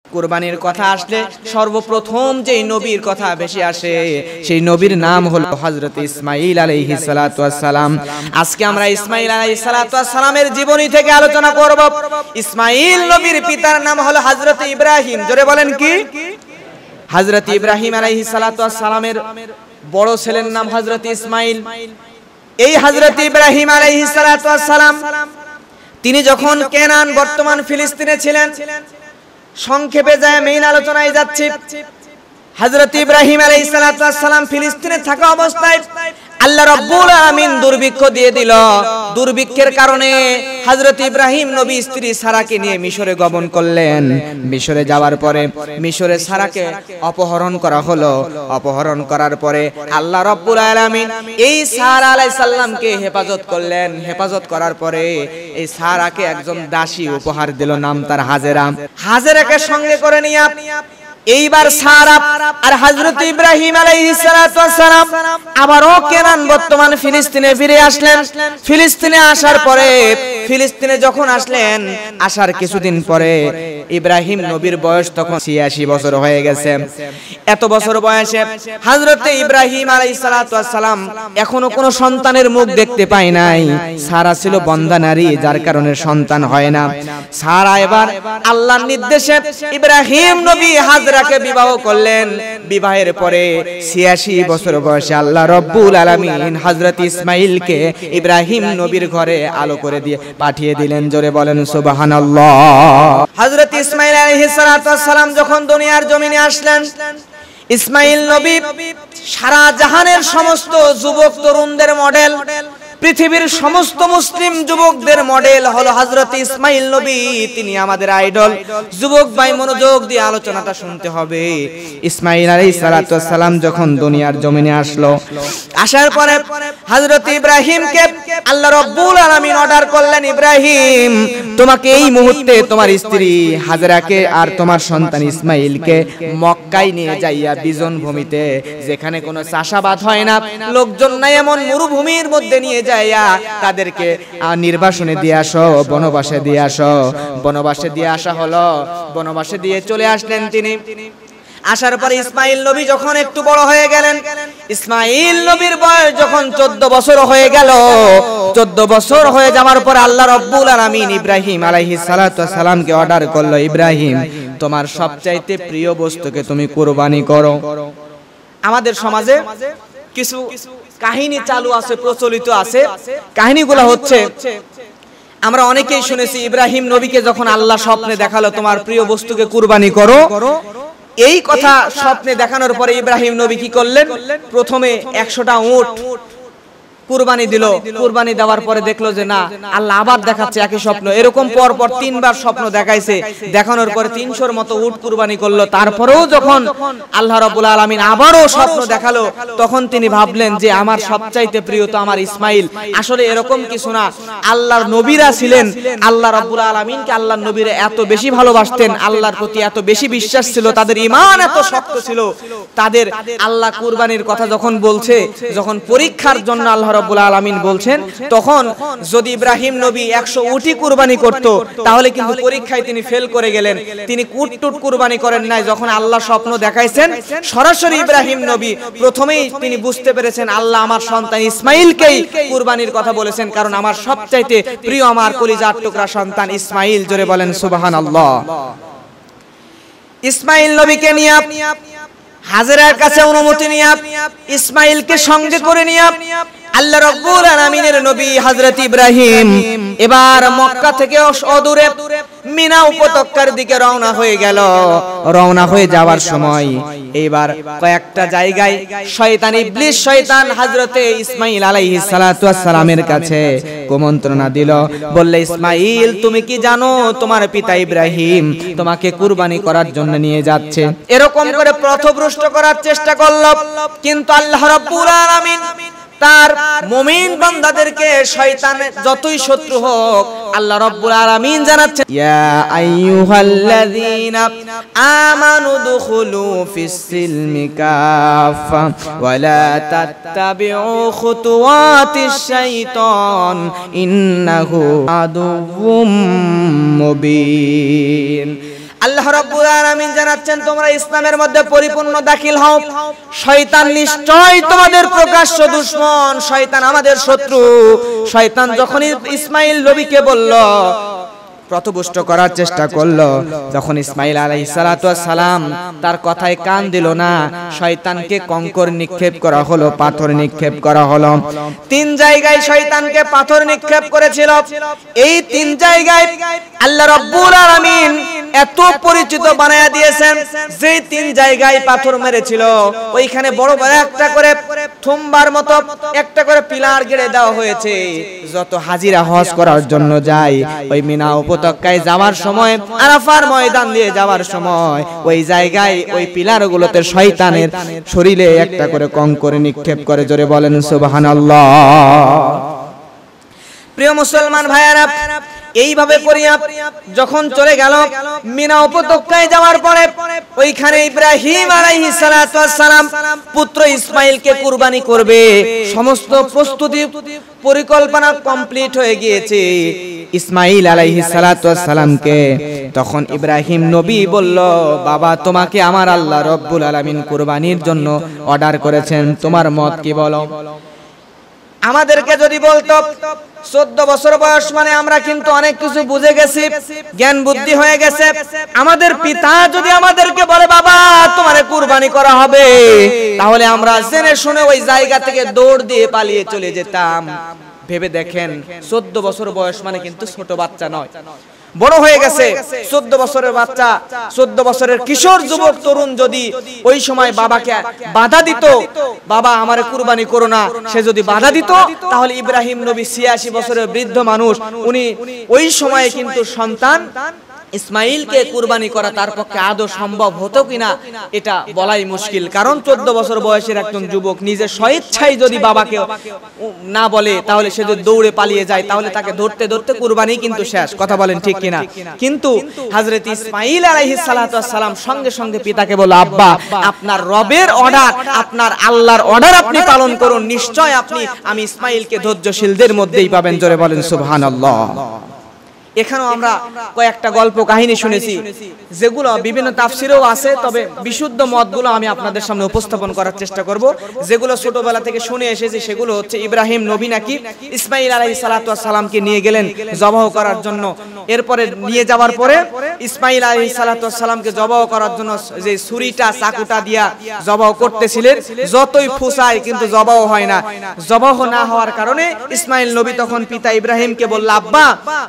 কুরবানির কথা আসলে সর্বপ্রথম যেই নবীর কথা বেশি আসে সেই নবীর নাম হলো হযরত ইসমাঈল আলাইহিস সালাতু ওয়াস সালাম। আজকে আমরা ইসমাঈল আলাইহিস সালাতু ওয়াস সালামের জীবনী থেকে আলোচনা করব। ইসমাঈল নবীর পিতার নাম হলো হযরত ইব্রাহিম। জোরে বলেন কি? হযরত ইব্রাহিম আলাইহিস সালাতু ওয়াস সালামের বড় ছেলের নাম হযরত ইসমাঈল। এই হযরত ইব্রাহিম আলাইহিস সালাতু ওয়াস সালাম তিনি যখন কেনান বর্তমান ফিলিস্তিনে ছিলেন, সংক্ষেপে যায় মেইন আলোচনায় যাচ্ছি। হযরত ইব্রাহিম আলাইহিস সালাতু ওয়াস সালাম ফিলিস্তিনে থাকা অবস্থায় আল্লাহ রাব্বুল আলামিন দুর্ভিক্ষ দিয়ে দিল। দুর্ভিক্ষের কারণে হযরত ইব্রাহিম নবী স্ত্রী সারাকে নিয়ে মিশরে গমন করলেন। মিশরে যাওয়ার পরে মিশরে সারাকে অপহরণ করা হলো। অপহরণ করার পরে আল্লাহ রাব্বুল আলামিন এই সারা আলাইহিস সালামকে হেফাজত করলেন। হেফাজত করার পরে এই সারাকে একজন দাসী উপহার দিল, নাম তার হাজেরা। হাজেরাকে সঙ্গে করে নিয়ে এইবার সারা আর হযরত ইব্রাহিম আলাইহিস সালাতু ওয়াস সালাম আবারও কেনান বর্তমান ফিলিস্তিনে ফিরে আসলেন। ফিলিস্তিনে আসার পরে ফিলিস্তিনে যখন আসলেন, আসার কিছুদিন পরে ইব্রাহিম নবীর বয়স তখন ৮৬ বছর হয়ে গেছে। এত বছর বয়সে হযরত ইব্রাহিম আলাইহিস সালাতু ওয়াস সালাম এখনো কোনো সন্তানের মুখ দেখতে পায় নাই। সারা ছিল বন্ধা নারী, যার কারণে সন্তান হয় না। সারা এবার আল্লাহর নির্দেশে ইব্রাহিম নবী হাজরাকে বিবাহ করলেন। বিবাহের পরে ৮৬ বছর বয়সে আল্লাহ রাব্বুল আলামিন হযরত ইসমাঈলকে ইব্রাহিম নবীর ঘরে আলো করে দিয়ে পাঠিয়ে দিলেন। জোরে বলেন সুবহানাল্লাহ। হযরত ইসমাঈল আলাইহিস সালাতু ওয়াস সালাম যখন দুনিয়ার জমিনে আসলেন, ইসমাঈল নবী সারা জাহানের সমস্ত যুবক তরুণদের মডেল, পৃথিবীর সমস্ত মুসলিম যুবকদের মডেল হলো হযরত ইসমাঈল নবী। তিনি আমাদের আইডল। যুবক ভাই মনোযোগ দিয়ে আলোচনাটা শুনতে হবে। ইসমাঈল আলাইহিস সালাতু ওয়াস সালাম যখন দুনিয়ার জমিনে আসলো, আসার পরে হযরত ইব্রাহিমকে আল্লাহ রাব্বুল আলামিন অর্ডার করলেন, ইব্রাহিম তোমাকে এই মুহূর্তে তোমার স্ত্রী হাজরাকে আর তোমার সন্তান ইসমাঈলকে মক্কায় নিয়ে যাইয়া বিজন ভূমিতে, যেখানে কোনো চাষাবাদ হয় না, লোকজন নাই, এমন মরুভূমির মধ্যে নিয়ে যাইয়া তাদেরকে নির্বাসনে দিয়ে আসো, বনবাসে দিয়ে আসো। বনবাসে দিয়ে আসা হলো। বনবাসে দিয়ে চলে আসলেন তিনি। আসার পরে ইসমাঈল নবী যখন একটু বড় হয়ে গেলেন, ইসমাঈল নবীর বয়স যখন 14 বছর হয়ে গেল, 14 বছর হয়ে যাওয়ার পর আল্লাহ রাব্বুল আলামিন ইব্রাহিম আলাইহিস সালাতু ওয়াস সালামকে অর্ডার করলো, ইব্রাহিম তোমার সবচাইতে প্রিয় বস্তুকে তুমি কুরবানি করো। আমাদের সমাজে কিছু কাহিনী চালু আছে, প্রচলিত আছে। কাহিনীগুলো হচ্ছে, আমরা অনেকেই শুনেছি ইব্রাহিম নবীকে যখন আল্লাহ স্বপ্নে দেখালো তোমার প্রিয় বস্তুকে কুরবানি করো, এই কথা স্বপ্নে দেখানোর পরে ইব্রাহিম নবী কি করলেন? প্রথমে 100টা উট কুরবানি দিল। কুরবানি দেওয়ার পরে দেখলো যে না, আল্লাহ আবার দেখাচ্ছে একই স্বপ্ন। এরকম পর পর 3 বার স্বপ্ন দেখাইছে। দেখানোর পরে 300-র মতো উট কুরবানি করলো। তারপরেও যখন আল্লাহ রাব্বুল আলামিন আবারও স্বপ্ন দেখালো, তখন তিনি ভাবলেন যে আমার সবচাইতে প্রিয় তো আমার ইসমাঈল। আসলে এরকম কিছু না, আল্লাহর নবীরা ছিলেন, আল্লাহ রাব্বুল আলামিনকে আল্লাহর নবীরা এত বেশি ভালোবাসতেন, আল্লাহর প্রতি এত বেশি বিশ্বাস ছিল, তাদের ঈমান এত শক্ত ছিল, তাদের আল্লাহ কুরবানির কথা যখন বলছে, যখন পরীক্ষার জন্য আল্লাহ রাব্বুল আলামিন বলছেন, তখন যদি ইব্রাহিম নবী 100 উটই কুরবানি করত, তাহলে কিন্তু পরীক্ষায় তিনি ফেল করে গেলেন। তিনি উট টুট কুরবানি করেন নাই। যখন আল্লাহ স্বপ্ন দেখাইছেন, সরাসরি ইব্রাহিম নবী প্রথমেই তিনি বুঝতে পেরেছেন আল্লাহ আমার সন্তান ইসমাঈলকেই কুরবানির কথা বলেছেন, কারণ আমার সবচাইতে প্রিয় আমার কলিজার টুকরা সন্তান ইসমাঈল। জোরে বলেন সুবহানাল্লাহ। ইসমাঈল নবীকে নিয়ে হাজেরার কাছে অনুমতি নিয়ে ইসমাঈলকে সঙ্গে করে নিয়ে আল্লাহ রাব্বুল আলামিনের নবী হযরত ইব্রাহিম এবার মক্কা থেকে অদূরে মিনা উপত্যকার দিকে রওনা হয়ে গেল। রওনা হয়ে যাওয়ার সময় এবার কয়েকটা জায়গায় শয়তান ইবলিস শয়তান হযরতে ইসমাঈল আলাইহিস সালাতু ওয়াস সালামের কাছে কুমন্ত্রণা দিল, বললে ইসমাঈল তুমি কি জানো তোমার পিতা ইব্রাহিম তোমাকে কুরবানি করার জন্য নিয়ে যাচ্ছে। এরকম করে পথভ্রষ্ট করার চেষ্টা করল, কিন্তু আল্লাহ রাব্বুল আলামিন তার মুমিন বান্দাদেরকে শয়তান যতই শত্রু হোক, আল্লাহ রাব্বুল আলামিন জানাচ্ছেন, ইয়া আইয়ুহাল্লাযীনা আমানু দুখুলু ফিস সিলমি কাফা ওয়া লা তাত্তাবিউ খুতুওয়াতিশ শাইতান ইন্নাহু আদুউম মুবিন। আল্লাহ রাব্বুল আলামিন জানাচ্ছেন তোমরা ইসলামের মধ্যে পরিপূর্ণ দাখিল হও। শয়তান নিশ্চয় তোমাদের প্রকাশ্য দুশমন, শয়তান আমাদের শত্রু। শয়তান যখন ইসমাইল নবীকে বলল, প্রতপুষ্ট করার চেষ্টা করলো, যখন ইসমাইল আলাইহিস সালাতু ওয়াস সালাম তার কথায় কান দিল না, শয়তানকে কঙ্কর নিক্ষেপ করা হলো, পাথর নিক্ষেপ করা হলো। 3 জায়গায় শয়তানকে পাথর নিক্ষেপ করেছিল। এই 3 জায়গায় আল্লাহ রাব্বুল আলামিন এত পরিচিত বানায়া দিয়েছেন, যে 3 জায়গায় পাথর মেরেছিল ওইখানে বড় বড় একটা করে থুমবার মতো একটা করে পিলার গেড়ে দেওয়া হয়েছে। যত হাজিরা হজ করার জন্য যায়, ওই মিনা উপত্যকায় যাওয়ার সময়, আরাফার ময়দান দিয়ে যাওয়ার সময় ওই জায়গায় ওই পিলারগুলোতে শয়তানের শরীরে একটা করে কঙ্কর নিক্ষেপ করে। জোরে বলেন সুবহানাল্লাহ। প্রিয় মুসলমান ভাইয়েরা, এইভাবে করিয়া যখন চলে গেল মিনা উপত্যকায় যাওয়ার পরে ওইখানে ইব্রাহিম আলাইহিস সালাতু ওয়াস সালাম পুত্র ইসমাইলকে কুরবানি করবে। সমস্ত প্রস্তুতি পরিকল্পনা কমপ্লিট হয়ে গিয়েছে। ইসমাইল আলাইহিস সালাতু ওয়াস সালামকে তখন ইব্রাহিম নবী বলল, বাবা তোমাকে আমার আল্লাহ রব্বুল আলামিন কুরবানির জন্য অর্ডার করেছেন, তোমার মত কি বলো? আমাদেরকে যদি বলতো 14 বছর বয়স মানে আমরা কিন্তু অনেক কিছু বুঝে গেছি, জ্ঞান বুদ্ধি হয়ে গেছে। আমাদের পিতা যদি আমাদেরকে বলে বাবা তোমারে কুরবানি করা হবে, তাহলে আমরা জেনে শুনে ওই জায়গা থেকে দৌড় দিয়ে পালিয়ে চলে যেতাম। ভেবে দেখেন 14 বছর বয়স মানে কিন্তু ছোট বাচ্চা নয়, বড় হয়ে গেছে। 14 বছরের বাচ্চা, 14 বছরের কিশোর যুবক তরুণ যদি ওই সময় বাবাকে বাধা দিত, বাবা আমারে কুরবানি করো না, সে যদি বাধা দিত, তাহলে ইব্রাহিম নবী 86 বছরের বৃদ্ধ মানুষ, উনি ওই সময়ে কিন্তু সন্তান ইসমাইলকে কুরবানি করা তার পক্ষে আদৌ সম্ভব হতো কিনা এটা বলাই মুশকিল। কারণ 14 বছর বয়সের একজন যুবক নিজে স্বেচ্ছায় যদি বাবাকে না বলে, তাহলে সে যদি দৌড়ে পালিয়ে যায়, তাহলে তাকে ধরতে ধরতে কুরবানি কিন্তু শেষ। কথা বলেন ঠিক কিনা? কিন্তু হযরত ইসমাইল আলাইহিস সালাতু ওয়াস সালাম সঙ্গে সঙ্গে পিতাকে বলল, আব্বা আপনার রবের অর্ডার, আপনার আল্লাহর অর্ডার আপনি পালন করুন, নিশ্চয় আমি ইসমাইলকে ধৈর্যশীলদের মধ্যেই পাবেন। জোরে বলেন সুবহানাল্লাহ। এখানেও আমরা কয়েকটা গল্প কাহিনী শুনেছি, যেগুলো বিভিন্ন তাফসিরেও আছে, তবে বিশুদ্ধ মতগুলো আমি আপনাদের সামনে উপস্থাপন করার চেষ্টা করব। যেগুলো ছোটবেলা থেকে শুনে এসেছি সেগুলো হচ্ছে, ইব্রাহিম নবী নাকি ইসমাইল আলাইহিস সালাতু ওয়াস সালামকে নিয়ে গেলেন জবাহ করার জন্য। এরপরে নিয়ে যাওয়ার পরে ইসমাইল আলাইহিস সালাতু ওয়াস সালামকে জবাহ করার জন্য যে ছুরিটা চাকুটা দিয়া জবাহ করতেছিলেন, যতই ফুসায় কিন্তু জবাহ হয় না। জবাহ না হওয়ার কারণে ইসমাইল নবী তখন পিতা ইব্রাহিমকে বলল, আব্বা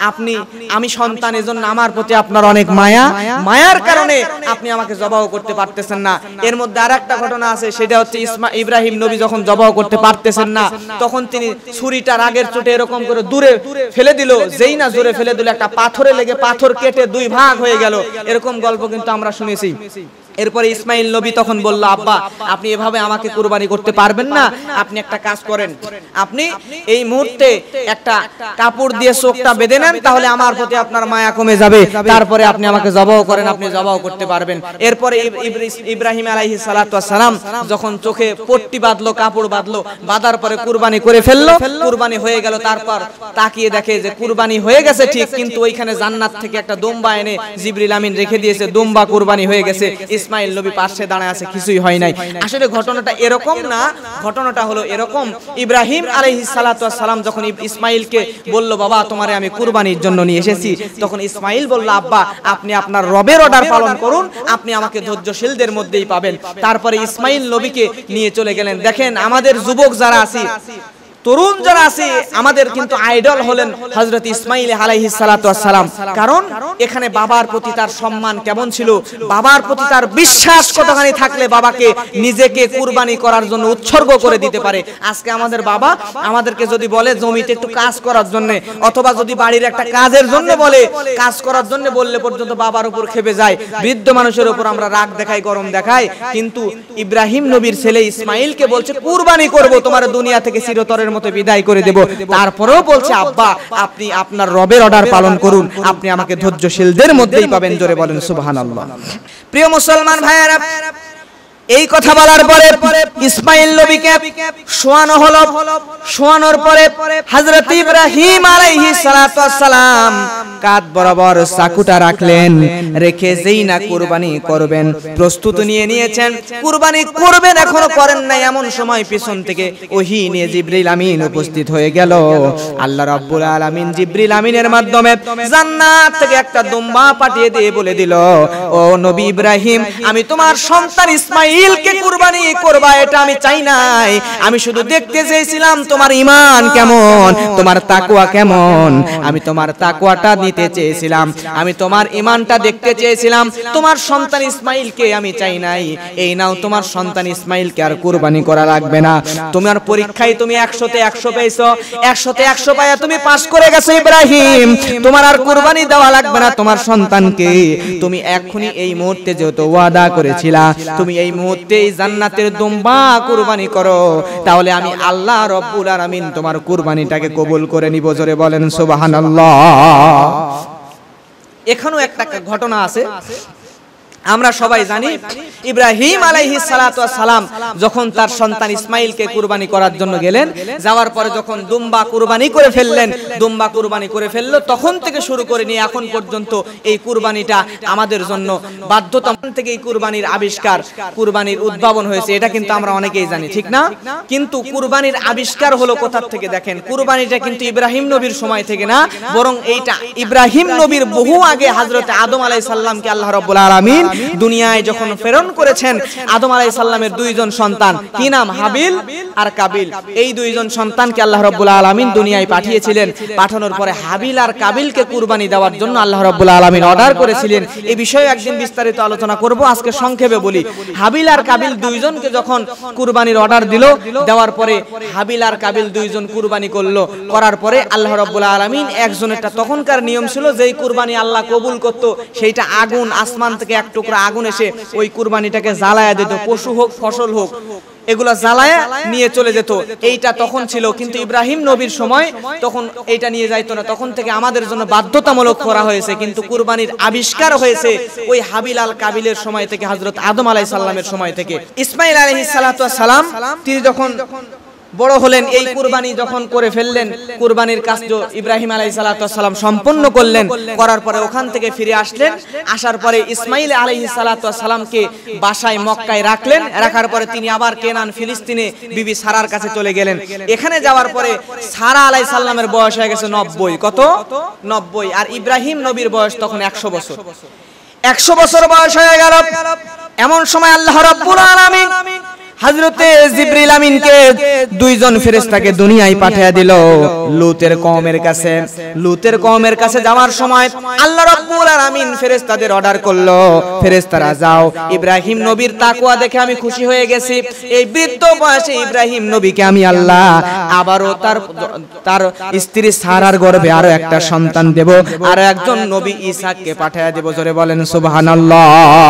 আমি সন্তান, এজন্য আমার প্রতি আপনার অনেক মায়ার কারণে আপনি আমাকে জবাহ করতে পারতেছেন না। এর মধ্যে আরেকটা ঘটনা আছে, সেটা হচ্ছে ইব্রাহিম নবী যখন জবাহ করতে পারতেছেন না, তখন তিনি ছুরিটা রাগের চোটে এরকম করে দূরে ফেলে দিল। যেই না জোরে ফেলে দিল, একটা পাথরে লেগে পাথর কেটে 2 ভাগ হয়ে গেল। এরকম গল্প কিন্তু আমরা শুনেছি। এরপরে ইসমাইল নবী তখন বলল, আব্বা আপনি এভাবে আমাকে কুরবানি করতে পারবেন না, আপনি একটা কাজ করেন, আপনি এই মুহূর্তে একটা কাপড় দিয়ে চোখটা বেঁধে নেন, তাহলে আমার প্রতি আপনার মায়া কমে যাবে, তারপরে আপনি আমাকে জবাহ করেন, আপনি জবাহ করতে পারবেন। এরপরে ইব্রাহিম আলাইহিস সালাতু ওয়াস সালাম যখন চোখে পট্টি বাঁধলো, কাপড় বাঁধলো, বাঁধার পরে কুরবানি করে ফেললো, কুরবানি হয়ে গেল। তারপর তাকিয়ে দেখে যে কুরবানি হয়ে গেছে ঠিক, কিন্তু ওইখানে জান্নাত থেকে একটা দুম্বা এনে জিবরিল আমিন রেখে দিয়েছে, দুম্বা কুরবানি হয়ে গেছে। ইসমাইল নবী পাশে দাঁড়ায় আছে, কিছুই হয় নাই। আসলে ঘটনাটা এরকম না, ঘটনাটা হলো এরকম, ইব্রাহিম আলাইহিস সালাতু ওয়াস সালাম যখন ইসমাইলকে বলল, বাবা তোমারে আমি কুরবানির জন্য নিয়ে এসেছি, তখন ইসমাইল বলল, আব্বা আপনি আপনার রবের অর্ডার পালন করুন, আপনি আমাকে ধৈর্যশীলদের মধ্যেই পাবেন। তারপরে ইসমাইল নবীকে নিয়ে চলে গেলেন। দেখেন আমাদের যুবক যারা আছি, তরুণ যারা আছে, আমাদের কিন্তু আইডল হলেন হযরত ইসমাইল আলাইহিস সালাতু ওয়াস সালাম। কারণ এখানে বাবার প্রতি তার সম্মান কেমন ছিল, বাবার প্রতি তার বিশ্বাস কতখানি থাকলে বাবাকে নিজেকে কুরবানি করার জন্য উৎসর্গ করে দিতে পারে। আজকে আমাদের বাবা আমাদেরকে যদি বলে জমিতে একটু কাজ করার জন্য, অথবা যদি বাড়ির একটা কাজের জন্য বলে, কাজ করার জন্য বললে পর্যন্ত বাবার উপর খেপে যায়, বৃদ্ধ মানুষের উপর আমরা রাগ দেখাই, গরম দেখাই। কিন্তু ইব্রাহিম নবীর ছেলে ইসমাইলকে বলছে কুরবানি করব, তোমার দুনিয়া থেকে চিরতরের মতো বিদায় করে দেব। তারপরেও বলছে, আব্বা আপনি আপনার রবের অর্ডার পালন করুন, আপনি আমাকে ধৈর্যশীলদের মধ্যেই পাবেন। জোরে বলেন সুবহানাল্লাহ। প্রিয় মুসলমান ভাইয়েরা, এই কথা বলার পরে ইসমাইল নবীকে শোয়ানো হলো। শোয়ানোর পরে হযরত ইব্রাহিম আলাইহিস সালাতু ওয়াস সালাম কাঁধ বরাবর চাকুটা রাখলেন, রেখে যেই না কুরবানি করবেন প্রস্তুতি নিয়ে নিয়েছেন, কুরবানি করবেন এখনো করেন নাই, এমন সময় পিছন থেকে ওহী নিয়ে জিবরিল আমিন উপস্থিত হয়ে গেল। আল্লাহ রাব্বুল আলামিন জিবরিল আমিনের মাধ্যমে জান্নাত থেকে একটা দুম্বা পাঠিয়ে দিয়ে বলে দিল, ও নবী ইব্রাহিম, আমি তোমার সন্তান ইসমাইলকে কুরবানি করবা এটা আমি চাই নাই, আমি শুধু দেখতে চেয়েছিলাম তোমার ঈমান কেমন, তোমার তাকওয়া কেমন, আমি তোমার তাকওয়াটা নিতে চেয়েছিলাম, আমি তোমার ঈমানটা দেখতে চেয়েছিলাম, তোমার সন্তান ইসমাইলকে আমি চাই নাই। এই নাও তোমার সন্তান ইসমাইলকে আর কুরবানি করা লাগবে না, তোমার পরীক্ষায় তুমি 100তে 100 পেয়েছো, 100তে 100 পায়া তুমি পাস করে গেছো ইব্রাহিম, তোমার আর কুরবানি দেওয়া লাগবে না তোমার সন্তানকে, তুমি এখনই এই মুহূর্তে যেহেতু ওয়াদা করেছিলা তুমি এই মুহূর্তে জান্নাতের দুম্বা কুরবানি করো, তাহলে আমি আল্লাহ রব্বুল আলামিন তোমার কুরবানিটাকে কবুল করে নিব। জোরে বলেন সুবহানাল্লাহ। এখানেও একটা ঘটনা আছে, আমরা সবাই জানি ইব্রাহিম আলাইহিস সালাতু ওয়াস সালাম যখন তার সন্তান ইসমাইলকে কুরবানি করার জন্য গেলেন, যাওয়ার পরে যখন দুম্বা কুরবানি করে ফেললেন, দুম্বা কুরবানি করে ফেললো, তখন থেকে শুরু করে নিয়ে এখন পর্যন্ত এই কুরবানিটা আমাদের জন্য বাধ্যতা থেকে এই কুরবানির আবিষ্কার, কুরবানির উদ্ভাবন হয়েছে, এটা কিন্তু আমরা অনেকেই জানি, ঠিক না? কিন্তু কুরবানির আবিষ্কার হলো কোথা থেকে? দেখেন, কুরবানিটা কিন্তু ইব্রাহিম নবীর সময় থেকে না, বরং এইটা ইব্রাহিম নবীর বহু আগে হযরত আদম আলাইহিস সালামকে আল্লাহ রাব্বুল আলামিন দুনিয়ায় যখন প্রেরণ করেছেন, আদম আলাইহিস সালামের দুইজন সন্তান, কি নাম? হাবিল আর কাবিল। এই দুইজন সন্তানকে আল্লাহ রাব্বুল আলামিন দুনিয়ায় পাঠিয়েছিলেন। পাঠানোর পরে হাবিল আর কাবিলকে কুরবানি দেওয়ার জন্য আল্লাহ রাব্বুল আলামিন অর্ডার করেছিলেন। এই বিষয়ে একদিন বিস্তারিত আলোচনা করব, আজকে সংক্ষেপে বলি। হাবিল আর কাবিল দুইজনকে যখন কুরবানির অর্ডার দিল, দেওয়ার পরে হাবিল আর কাবিল দুইজন কুরবানি করলো, করার পরে আল্লাহ রাব্বুল আলামিন একজনেরটা, তখনকার নিয়ম ছিল যেই কুরবানি আল্লাহ কবুল করত সেইটা আগুন, আসমান থেকে এক টুকরা আগুন এসে ওই কুরবানিটাকে জ্বালায়া দিত, পশু হোক ফসল হোক এগুলা জ্বালায়া নিয়ে চলে যেত, এইটা তখন ছিল। কিন্তু ইব্রাহিম নবীর সময় তখন এইটা নিয়ে যাইতো না, তখন থেকে আমাদের জন্য বাধ্যতামূলক করা হয়েছে। কিন্তু কুরবানির আবিষ্কার হয়েছে ওই হাবিল আল কাবিলের সময় থেকে, হযরত আদম আলাইহিস সালামের সময় থেকে। ইসমাইল আলাইহিস সালাতু ওয়াস সালাম তিনি যখন বড় হলেন, এই কুরবানি যখন করে ফেললেন, কুরবানির কাজ ইব্রাহিম আলাইহিস সালাতু ওয়াস সালাম সম্পন্ন করলেন, করার পরে ওখান থেকে ফিরে আসলেন। আসার পরে ইসমাইল আলাইহিস সালাতু ওয়াস সালামকে বাসায় মক্কায় রাখলেন, রাখার পরে তিনি আবার কেনান ফিলিস্তিনে বিবি সারার কাছে চলে গেলেন। এখানে যাওয়ার পরে সারা আলাইহিস সালামের বয়স হয়ে গেছে 90। কত? 90। আর ইব্রাহিম নবীর বয়স তখন 100 বছর। 100 বছর বয়স হয়ে গেল। এমন সময় আল্লাহ রাব্বুল আলামিন হযরতে জিবরিল আমিনকে দুইজন ফেরেশতাকে দুনিয়ায় পাঠিয়ে দিল লূতের কওমের কাছে। লূতের কওমের কাছে যাওয়ার সময় আল্লাহ রাব্বুল আলামিন ফেরেশতাদের অর্ডার করলো, ফেরেশতারা যাও, ইব্রাহিম নবীর তাকওয়া দেখে আমি খুশি হয়ে গেছি, এই বৃদ্ধ বয়সে ইব্রাহিম নবীকে আমি আল্লাহ আবারও তার স্ত্রী সারার গর্ভে আরো একটা সন্তান দেব, আর একজন নবী ঈসাকে পাঠিয়ে দেব। জোরে বলেন সুবহানাল্লাহ।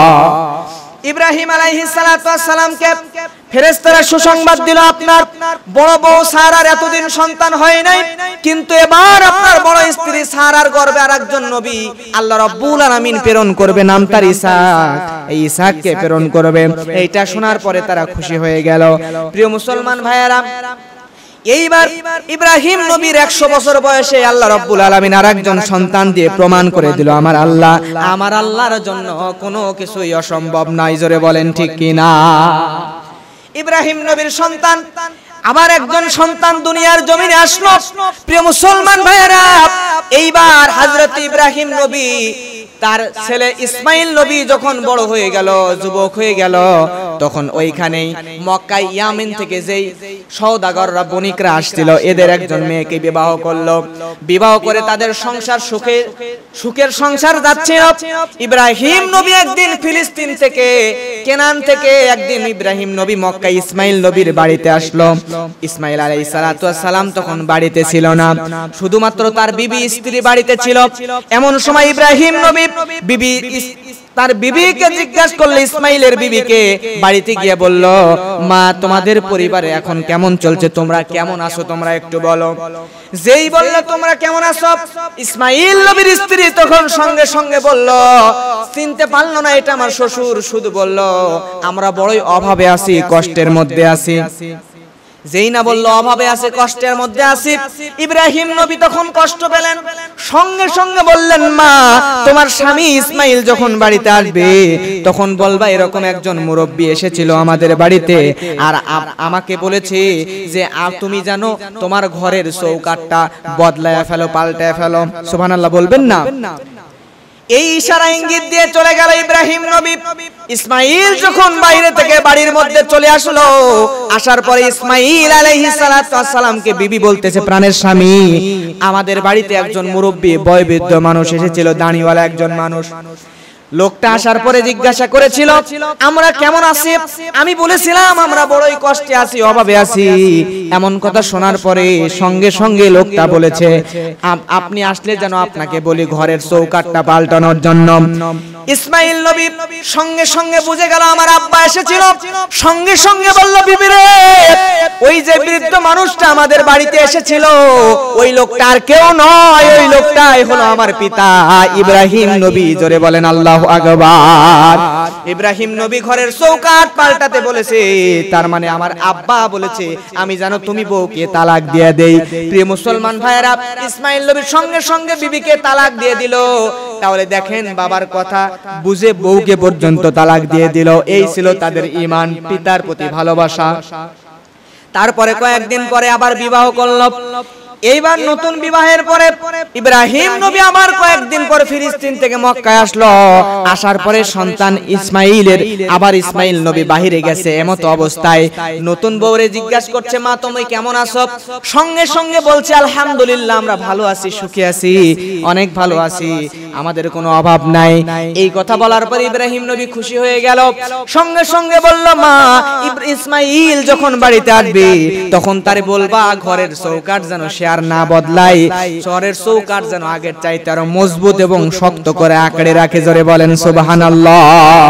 ইব্রাহিম আলাইহিস সালাতু ওয়াস সালামকে ফেরেশতারা সুসংবাদ দিল, আপনার বড় বউ সারার এতদিন সন্তান হয় নাই, কিন্তু এবার আপনার বড় স্ত্রী সারার গর্ভে আরেকজন নবী আল্লাহ রাব্বুল আলামিন প্রেরণ করবে, নাম তার ইসহাক, এই ইসহাককে প্রেরণ করবে। এইটা শোনার পরে তারা খুশি হয়ে গেল। প্রিয় মুসলমান ভাইয়েরা, এইবার ইব্রাহিম নবীর 100 বছর বয়সে আল্লাহ রাব্বুল আলামিন আরেকজন সন্তান দিয়ে প্রমাণ করে দিল, আমার আল্লাহর জন্য কোনো কিছুই অসম্ভব নাই। জোরে বলেন ঠিক কি না? ইব্রাহিম নবীর সন্তান আবার একজন সন্তান দুনিয়ার জমিনে আসলো। প্রিয় মুসলমান ভাইয়েরা, এইবার হযরত ইব্রাহিম নবী তার ছেলে ইসমাইল নবী যখন বড় হয়ে গেল, যুবক হয়ে গেল, তখন ওইখানেই মক্কায় ইয়ামেন থেকে যেই সওদাগররা বণিকরা আসছিল, এদের একজন মেয়েকে বিবাহ করলো। বিবাহ করে তাদের সংসার সুখের সংসার যাচ্ছিল। ইব্রাহিম নবী একদিন ফিলিস্তিন থেকে, কেনান থেকে একদিন ইব্রাহিম নবী মক্কায় ইসমাইল নবীর বাড়িতে আসলো। ইসমাইল আলাইহিস সালাতু ওয়াস সালাম তখন বাড়িতে ছিল না, শুধুমাত্র তার বিবি স্ত্রী বাড়িতে ছিল। এমন সময় ইব্রাহিম নবী বিবি তার বিবিকে জিজ্ঞাসা করলো, ইসমাইলের বিবিকে বাড়িতে গিয়ে বলল, মা তোমাদের পরিবারে এখন কেমন চলছে, তোমরা কেমন আছো তোমরা একটু বলো। যেই বলল তোমরা কেমন আছো, ইসমাইল নবীর স্ত্রী তখন সঙ্গে সঙ্গে বলল, চিনতে পারলো না এটা আমার শ্বশুর, শুধু বলল আমরা বড়ই অভাবে আছি, কষ্টের মধ্যে আছি। যেই না বলল অভাবে আছে, কষ্টের মধ্যে আছি, ইব্রাহিম নবী তখন কষ্ট পেলেন, সঙ্গে সঙ্গে বললেন, মা তোমার স্বামী ইসমাইল যখন বাড়িতে আসবে তখন বলবা এরকম একজন মুরব্বী এসেছিল আমাদের বাড়িতে, আর আমাকে বলেছে যে তুমি জানো তোমার ঘরের চৌকাঠটা বদলায়া ফেলো, পাল্টায়া ফেলো। সুবহানাল্লাহ বলবেন না? এই ইশারা ইঙ্গিত দিয়ে চলে গেল ইব্রাহিম নবী। ইসমাইল যখন বাইরে থেকে বাড়ির মধ্যে চলে আসলো, আসার পরে ইসমাইল আলাইহিস সালাতু ওয়াস সালামকে বিবি বলতেছে, প্রাণের স্বামী আমাদের বাড়িতে একজন মুরব্বী বয়োবৃদ্ধ মানুষ এসেছিল, দাড়িওয়ালা একজন মানুষ। লোকটা আসার পরে জিজ্ঞাসা করেছিল আমরা কেমন আছি, আমি বলেছিলাম আমরা বড়ই কষ্টে আছি, অভাবে আছি। এমন কথা শোনার পরে সঙ্গে সঙ্গে লোকটা বলেছে, আপনি আসলে যেন আপনাকে বলি ঘরের চৌকাঠটা পাল্টানোর জন্য। ইসমাইল নবী সঙ্গে সঙ্গে বুঝে গেল আমার আব্বা এসেছিল, সঙ্গে সঙ্গে বলল, বিবি রে ওই যে বৃদ্ধ মানুষটা আমাদের বাড়িতে এসেছিল ওই লোকটা আর কেউ নয়, ওই লোকটাই হলো আমার পিতা ইব্রাহিম নবী। জোরে বলেন আল্লাহু আকবার। ইব্রাহিম নবী ঘরের চৌকাঠ পাল্টাতে বলেছে, তার মানে আমার আব্বা বলেছে আমি জানো তুমি বউকে তালাক দিয়ে দেই। প্রিয় মুসলমান ভাইরা, ইসমাইল নবী সঙ্গে সঙ্গে বিবিকে তালাক দিয়ে দিল। তাহলে দেখেন বাবার কথা বুঝে বউকে পর্যন্ত তালাক দিয়ে দিল। এই ছিল তাদের ঈমান, পিতার প্রতি ভালোবাসা। তারপরে কয়েকদিন পরে আবার বিবাহ করল। এইবার নতুন বিবাহের পরে ইব্রাহিম নবী আবার কয়েকদিন পর ফিলিস্তিন থেকে মক্কায় আসলো। আসার পরে সন্তান ইসমাইলের, আবার ইসমাইল নবী বাহিরে গেছে। এমত অবস্থায় নতুন বউরে জিজ্ঞাসা করছে, মা তুমি কেমন আছো? সঙ্গে সঙ্গে বলছে আলহামদুলিল্লাহ আমরা ভালো আছি, সুখী আছি, অনেক ভালো আছি, আমাদের কোনো অভাব নাই। এই কথা বলার পর ইব্রাহিম নবী খুশি হয়ে গেল। সঙ্গে সঙ্গে বলল, মা ইসমাইল যখন বাড়িতে আসবে তখন তারে বলবা ঘরের চৌকাঠ যেন সে আর না বদলাই, ঘরের চৌকাঠ যেন আগের চাইতে আরো মজবুত এবং শক্ত করে আঁকড়ে রাখে। জোরে বলেন সুবহানাল্লাহ।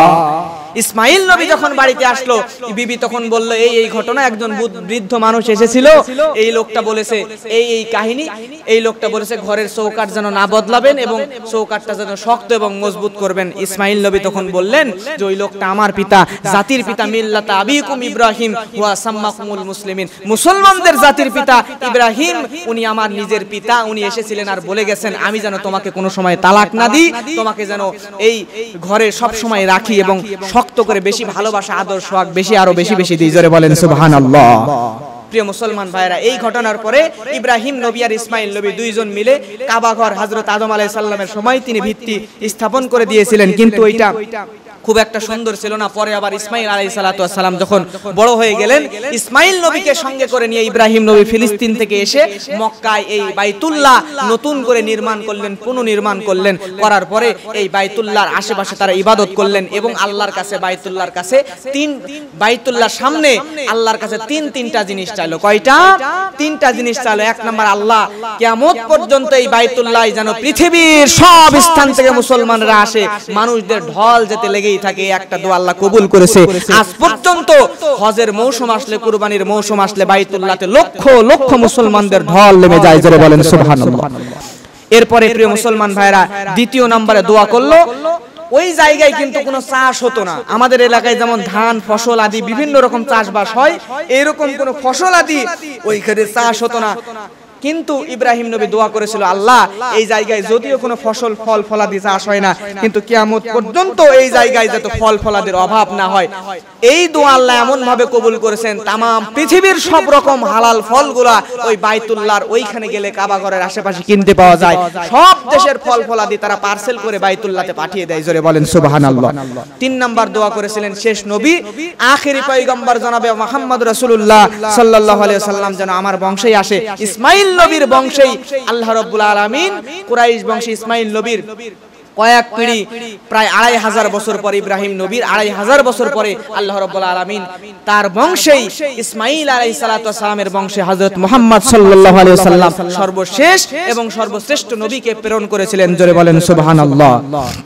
ইসমাইল নবী যখন বাড়িতে আসলো, বিবি তখন বলল, এই ঘটনা, একজন বৃদ্ধ মানুষ এসেছিল, এই লোকটা বলেছে এই কাহিনী, এই লোকটা বলেছে ঘরের চৌকাঠ যেন না বদলাবেন এবং চৌকাঠটা যেন শক্ত এবং মজবুত করবেন। ইসমাইল নবী তখন বললেন যে ওই লোকটা আমার পিতা, জাতির পিতা, মিল্লাতা আবিকুম ইব্রাহিম ওয়া সাম্মাকুমুল মুসলিমিন, মুসলমানদের জাতির পিতা ইব্রাহিম, উনি আমার নিজের পিতা। উনি এসেছিলেন আর বলে গেছেন আমি যেন তোমাকে কোনো সময় তালাক না দিই, তোমাকে যেন এই ঘরে সব সময় রাখি এবং শক্ত করে বেশি ভালোবাসা, আদর, সোহাগ বেশি আরো বেশি বেশি দিই। জোরে বলেন সুবহানাল্লাহ। প্রিয় মুসলমান ভাইরা, এই ঘটনার পরে ইব্রাহিম নবী আর ইসমাইল নবী দুইজন মিলে কাবা ঘর হযরত আদম আলাইহিস সালামের সময় তিনি ভিত্তি স্থাপন করে দিয়েছিলেন, কিন্তু ওইটা খুব একটা সুন্দর ছিল না। পরে আবার ইসমাইল আলাইহিস সালাতু ওয়াস সালাম যখন বড় হয়ে গেলেন, ইসমাইল নবীকে সঙ্গে করে নিয়ে ইব্রাহিম নবী ফিলিস্তিন থেকে এসে মক্কায় এই বাইতুল্লাহ নতুন করে নির্মাণ করলেন, পুনর্নির্মাণ করলেন। করার পরে এই বাইতুল্লাহর আশেপাশে তারা ইবাদত করলেন এবং আল্লাহর কাছে, বাইতুল্লাহর কাছে বাইতুল্লাহর সামনে আল্লাহর কাছে তিনটা জিনিস চাইলো। কয়টা? তিনটা জিনিস চাইলো। এক নাম্বার, আল্লাহ কিয়ামত পর্যন্ত এই বাইতুল্লাহ যেন পৃথিবীর সব স্থান থেকে মুসলমানরা আসে, মানুষদের ঢল যেতে লেগেই থাকে। একটা দোয়া আল্লাহ কবুল করেছে। আজ পর্যন্ত হজের মৌসুম আসলে, কুরবানির মৌসুম আসলে বাইতুল্লাহতে লক্ষ লক্ষ মুসলমানদের ঢল নেমে যায়। জোরে বলেন সুবহানাল্লাহ। এরপরে প্রিয় মুসলমান ভাইরা, দ্বিতীয় নম্বরে দোয়া করলো, ওই জায়গায় কিন্তু কোনো চাষ হতো না। আমাদের এলাকায় যেমন ধান, ফসল আদি বিভিন্ন রকম চাষবাস হয়, এরকম কোনো ফসল আদি ওইখানে চাষ হতো না। কিন্তু ইব্রাহিম নবী দোয়া করেছিল, আল্লাহ এই জায়গায় যদিও কোনো ফসল, ফল ফলাদি চাষ হয় না, কিন্তু কিয়ামত পর্যন্ত এই জায়গায় যাতে ফল ফলাদির অভাব না হয়। এই দোয়া আল্লাহ এমন ভাবে কবুল করেছেন, তামাম পৃথিবীর সব রকম হালাল ফলগুলা ওই বাইতুল্লাহর ওইখানে গেলে, কাবা ঘরের আশেপাশে কিনতে পাওয়া যায়। সব দেশের ফল ফলাদি তারা পার্সেল করে বাইতুল্লাহতে পাঠিয়ে দেয়। জোরে বলেন সুবহানাল্লাহ। 3 নাম্বার দোয়া করেছিলেন শেষ নবী, আখেরি পয়গম্বর জনাবে মুহাম্মদ রাসূলুল্লাহ সাল্লাল্লাহু আলাইহি ওয়াসাল্লাম যেন আমার বংশেই আসে। ইসমাইল নবীর বংশেই আল্লাহ রাব্বুল আলামিন কুরাইশ বংশে ইসমাইল নবীর কয়েক পিঢ়ি, প্রায় 2500 বছর পরে, ইব্রাহিম নবীর 2500 বছর পরে আল্লাহ রাব্বুল আলামিন তার বংশেই ইসমাইল আলাইহিস সালাতু ওয়াস সালামের বংশে হযরত মুহাম্মদ সাল্লাল্লাহু আলাইহি ওয়াসাল্লাম সর্বশেষ এবং সর্বশ্রেষ্ঠ নবীকে প্রেরণ করেছিলেন। জোরে বলেন সুবহানাল্লাহ।